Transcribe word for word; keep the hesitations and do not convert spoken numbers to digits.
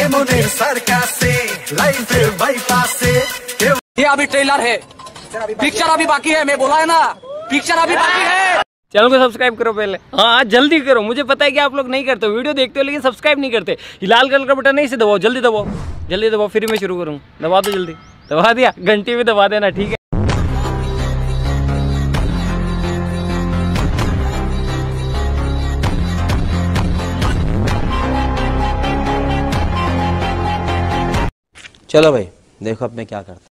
ये अभी ट्रेलर है, पिक्चर अभी बाकी है। मैं बोला है ना, पिक्चर अभी बाकी है। चैनल को सब्सक्राइब करो पहले, हाँ जल्दी करो। मुझे पता है कि आप लोग नहीं करते, वीडियो देखते हो लेकिन सब्सक्राइब नहीं करते। लाल कलर का बटन नहीं से दबाओ, जल्दी दबाओ, जल्दी दबाओ, फिर मैं शुरू करूँ। दबा दो जल्दी, दबा दिया, घंटी भी दबा देना, ठीक है। चलो भाई देखो अब मैं क्या करता हूँ।